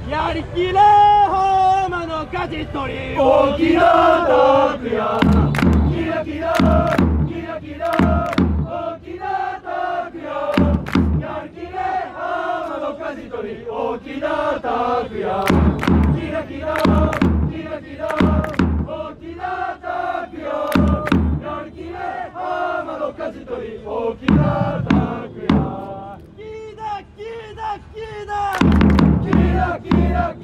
やりきれホーマの舵取り大きな拓也キラキラキラキラ大きな拓也やりきれホーマの舵取り大きな拓也キラキラキラキラ大きな拓也やりきれホーマの舵取り大きな拓也キラキラキラキラキラ